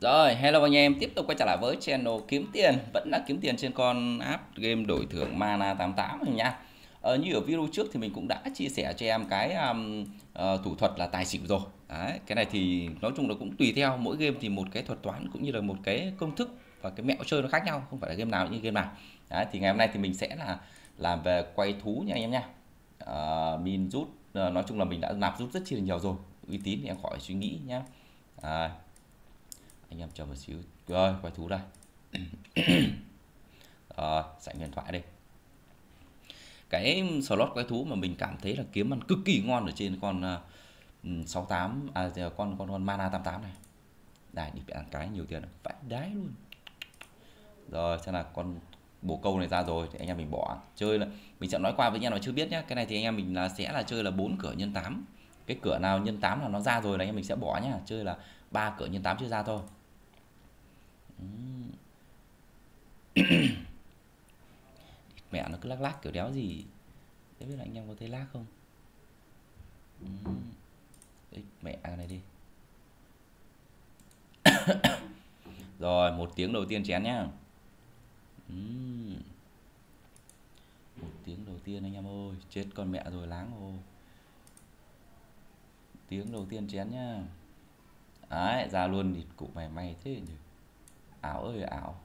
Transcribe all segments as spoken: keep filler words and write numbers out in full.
Rồi, hello anh em, tiếp tục quay trở lại với channel kiếm tiền, vẫn là kiếm tiền trên con app game đổi thưởng Mana tám tám này nha. Ờ, như ở video trước thì mình cũng đã chia sẻ cho em cái um, ờ, thủ thuật là tài xỉu rồi. Đấy, cái này thì nói chung là cũng tùy theo mỗi game thì một cái thuật toán cũng như là một cái công thức và cái mẹo chơi nó khác nhau, không phải là game nào như game nào. Đấy, thì ngày hôm nay thì mình sẽ là làm về quay thú nha anh em nha. Ờ, min rút, ờ, nói chung là mình đã nạp rút rất chi là nhiều rồi, uy tín thì em khỏi suy nghĩ nhá. À, anh em chờ một xíu. Rồi quay thú đây. Rồi sẵn điện thoại đây. Cái slot quay thú mà mình cảm thấy là kiếm ăn cực kỳ ngon ở trên con uh, sáu tám à con con con mana tám tám này. Đây đi ăn cái nhiều tiền vãi đái luôn. Rồi xem là con bồ câu này ra rồi thì anh em mình bỏ chơi là mình sẽ nói qua với anh em mà chưa biết nhá. Cái này thì anh em mình là sẽ là chơi là bốn cửa nhân tám. Cái cửa nào nhân tám là nó ra rồi là anh em mình sẽ bỏ nhá, chơi là ba cửa nhân tám chưa ra thôi. Mẹ nó cứ lắc lắc kiểu đéo gì. Thế biết là anh em có thấy lag không? Đấy, mẹ cái này đi. Rồi một tiếng đầu tiên chén nhá. Một tiếng đầu tiên anh em ơi, chết con mẹ rồi láng ô. Tiếng đầu tiên chén nhá. Đấy ra luôn địt cụ mày may thế nhỉ. Ảo ơi ảo.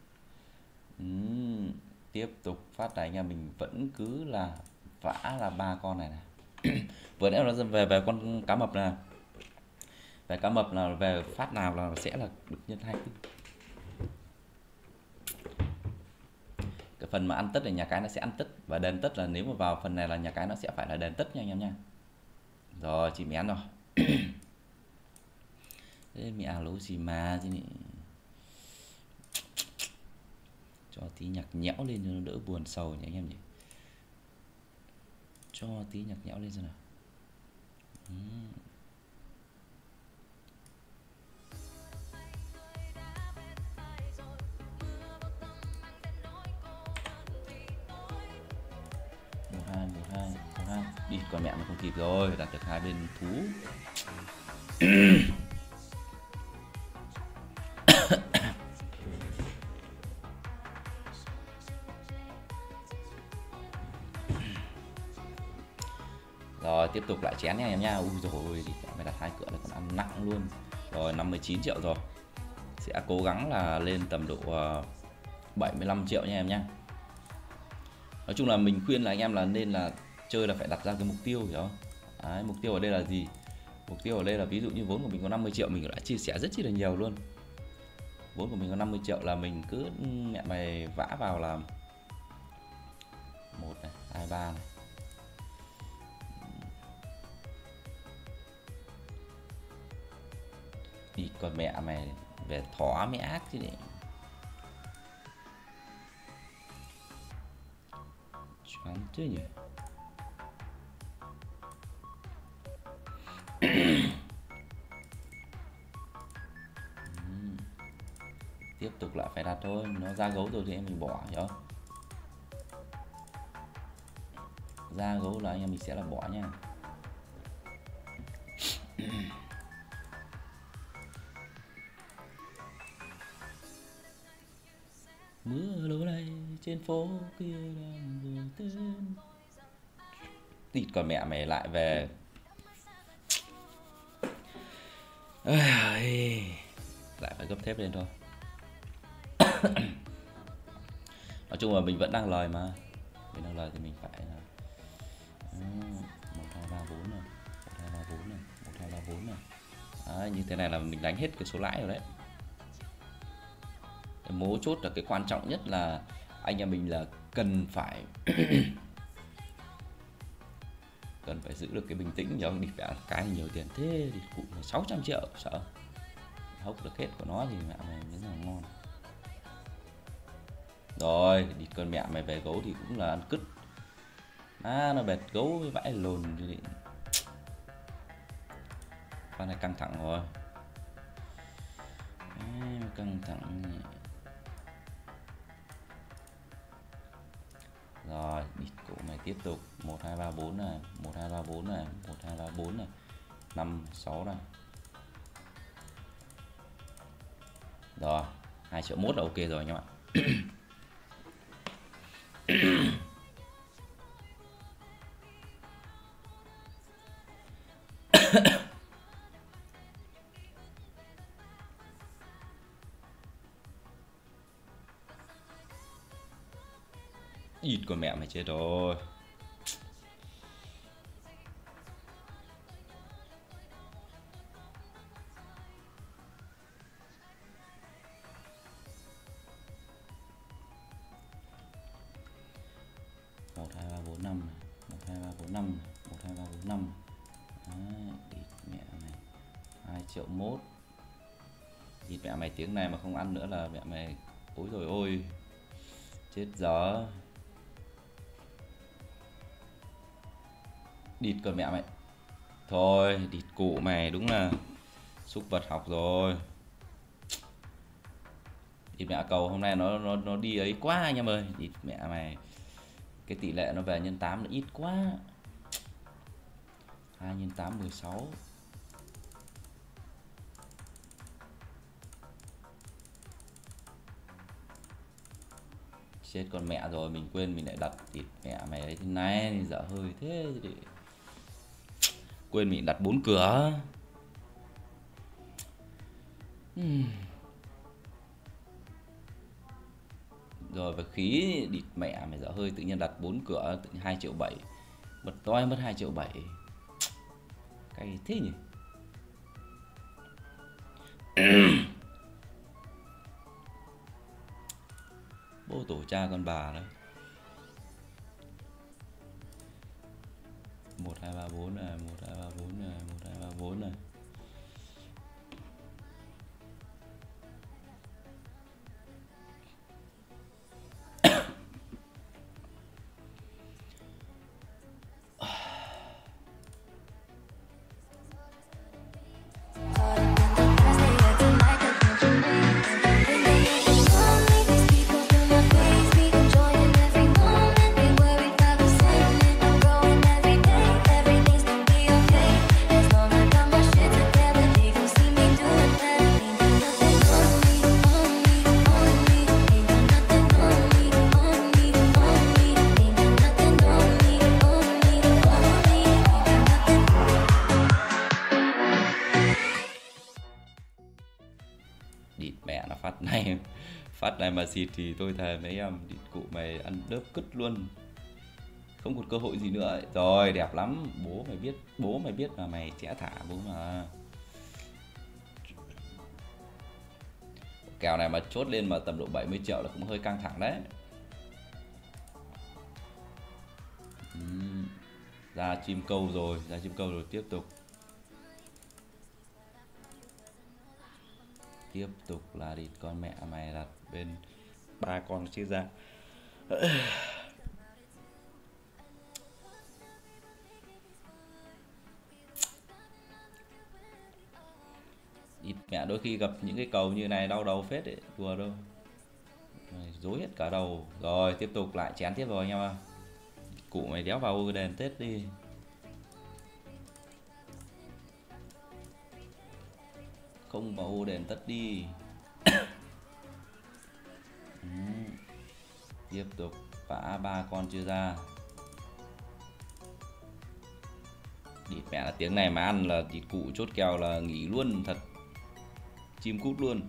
uhm, Tiếp tục phát này anh em mình vẫn cứ là vã là ba con này này. Vừa nãy nó về về con cá mập này. Về cá mập là về phát nào là sẽ là được nhân hai. Cái phần mà ăn tất là nhà cái nó sẽ ăn tất, và đền tất là nếu mà vào phần này là nhà cái nó sẽ phải là đền tất nha anh em nha. Rồi chị mén rồi. Thế mẹ lố gì mà gì cho tí nhạc nhẽo lên cho nó đỡ buồn sầu nhỉ anh em nhỉ. Cho tí nhạc nhẽo lên xem nào. uhm. một hai một hai một hai đi, còn mẹ nó không kịp rồi, đặt được hai bên thú. Rồi tiếp tục lại chén nha em nha. Ui rồi thì mày đặt hai cửa là còn ăn nặng luôn. Rồi năm mươi chín triệu rồi. Sẽ cố gắng là lên tầm độ bảy mươi lăm triệu nha em nha. Nói chung là mình khuyên là anh em là nên là chơi là phải đặt ra cái mục tiêu, hiểu không? Đấy, mục tiêu ở đây là gì? Mục tiêu ở đây là ví dụ như vốn của mình có năm mươi triệu, mình đã chia sẻ rất chi là nhiều luôn. Vốn của mình có năm mươi triệu là mình cứ mẹ mày vã vào là một này, hai, ba này. Thì còn mẹ mày về thỏ mẹ ác chứ này. Choáng chứ nhỉ. Tiếp tục lại phải đặt thôi, nó ra gấu rồi thì em mình bỏ, hiểu không? Ra gấu là anh em mình sẽ là bỏ nha. Mưa lố này trên phố kia đang vừa tên. Tịt còn mẹ mày lại về. Lại phải gấp thép lên thôi. Nói chung là mình vẫn đang lời mà. Mình đang lời thì mình phải là một hai ba bốn này, một hai ba bốn này, một hai ba bốn này. Đấy, như thế này là mình đánh hết cái số lãi rồi đấy. Cái mấu chốt là cái quan trọng nhất là anh em mình là cần phải cần phải giữ được cái bình tĩnh, nhớ đi phải cái nhiều tiền thế thì cụ là sáu trăm triệu sợ hốc được hết của nó thì mẹ mày rất là ngon. Rồi đi con mẹ mày về gấu thì cũng là ăn cứt. À, nó bệt gấu với vãi lồn đi. Con này căng thẳng rồi. À, căng thẳng. Rồi đi cụ mày tiếp tục một hai ba bốn này, một hai ba bốn này, một hai ba bốn này, năm sáu này. Rồi, hai triệu mốt là ok rồi nha bạn. Ít con mẹ mày chết rồi. một hai ba bốn năm, một hai ba bốn năm, một hai ba bốn năm. Đấy, ít mẹ mày. hai triệu mốt. Ít mẹ mày, tiếng này mà không ăn nữa là mẹ mày ối rồi ôi. Chết dở. Địt con mẹ mày. Thôi, địt cụ mày đúng là súc vật học rồi. Địt mẹ cầu hôm nay nó nó nó đi ấy quá anh em ơi. Địt mẹ mày. Cái tỷ lệ nó về nhân tám nó ít quá. hai nhân tám mười sáu. Chết con mẹ rồi, mình quên mình lại đặt thịt mẹ mày ấy thế này, dở hơi thế thì quên mình đặt bốn cửa. uhm. Rồi và khí địt mẹ mày dở hơi, tự nhiên đặt bốn cửa tự nhiên hai triệu bảy, mất toi mất hai triệu bảy. Cái thế nhỉ. Bố tổ cha con bà đấy. Một hai ba bốn này, một hai ba bốn này, một hai ba bốn này. Địt mẹ nó phát này, phát này mà xịt thì tôi thề mấy em địt cụ mày ăn đớp cứt luôn, không còn cơ hội gì nữa ấy. Rồi đẹp lắm, bố mày biết, bố mày biết mà mày sẽ thả bố mà. Kèo này mà chốt lên mà tầm độ bảy mươi triệu là cũng hơi căng thẳng đấy. uhm. Ra chim câu rồi, ra chim câu rồi, tiếp tục. Tiếp tục là địt con mẹ mày đặt bên ba con chia ra. Địt mẹ đôi khi gặp những cái cầu như này đau đầu phết đấy, đùa đâu. Dối hết cả đầu. Rồi tiếp tục lại chén tiếp rồi anh em ạ. Cụ mày đéo vào đèn Tết đi. Không vào ô đèn tất đi. ừ. Tiếp tục phá ba con chưa ra. Địt mẹ là tiếng này mà ăn là thịt cụ chốt kèo là nghỉ luôn thật. Chim cút luôn.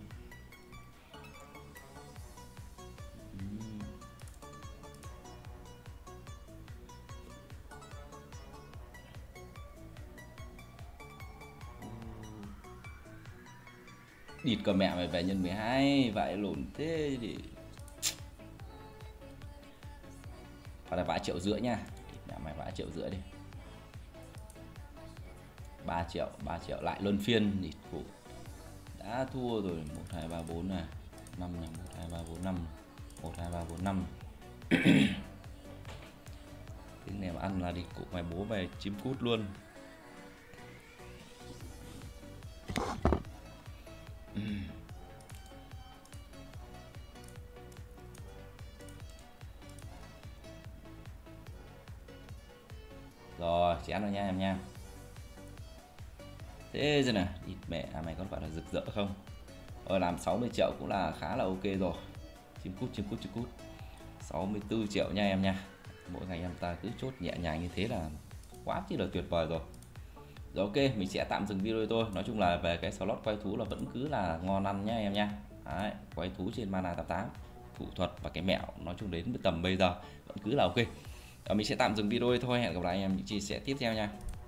Địt con mẹ mày về nhân mười hai, vãi lộn thế thì phải là vãi triệu rưỡi nha. Địt mẹ mày vãi triệu rưỡi đi. ba triệu, ba triệu lại luân phiên địt cụ. Đã thua rồi. Một hai ba bốn này, năm này, một hai ba bốn năm, một hai ba bốn năm. Tiếng này mà ăn là địt cụ mày bố mày chim cút luôn. Rồi chén rồi nha em nha. Thế rồi nè, địt mẹ à, mày có phải là rực rỡ không? Ở làm sáu mươi triệu cũng là khá là ok rồi. Chim cút chim cút chim cút. sáu mươi tư triệu nha em nha. Mỗi ngày em ta cứ chốt nhẹ nhàng như thế là quá chi là tuyệt vời rồi. Rồi ok, mình sẽ tạm dừng video thôi. Nói chung là về cái slot quay thú là vẫn cứ là ngon ăn nhá em nha. Đấy, quay thú trên mana tám tám, thủ thuật và cái mẹo nói chung đến tầm bây giờ vẫn cứ là ok. Rồi mình sẽ tạm dừng video thôi, hẹn gặp lại anh em những chia sẻ tiếp theo nha.